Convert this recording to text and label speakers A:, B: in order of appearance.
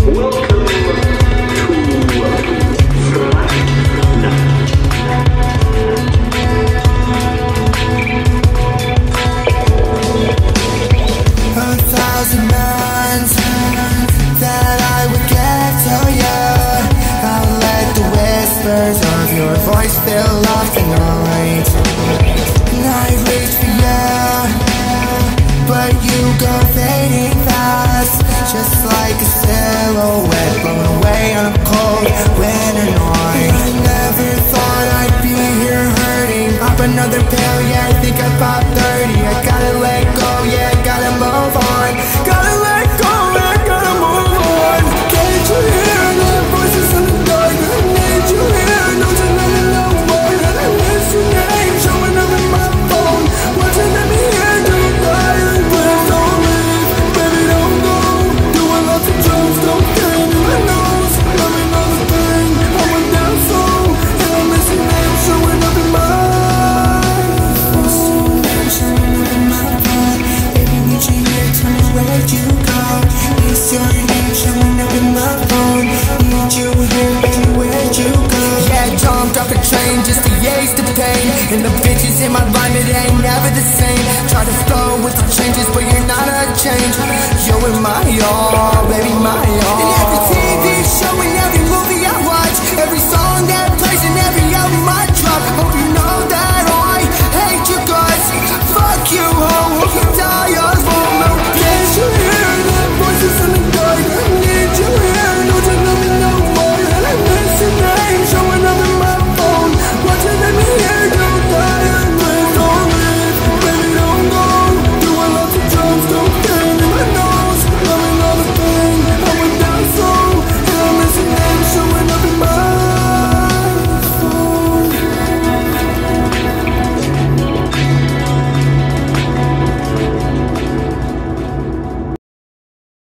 A: Of your voice fill up the night, and I reach for you, but you go fading fast, just like a silhouette blown away on a cold winter night. I never thought I'd be here hurting. Pop another pill, yeah, I think I popped 30. I gotta let go, yeah, I gotta move on. Gotta let go, I gotta move on. Can't you hear the voices in the dark? I need you here. Just to ease the pain, and the bitches in my life, it ain't never the same. Try to flow with the changes, but you're not a change. You're in my yard.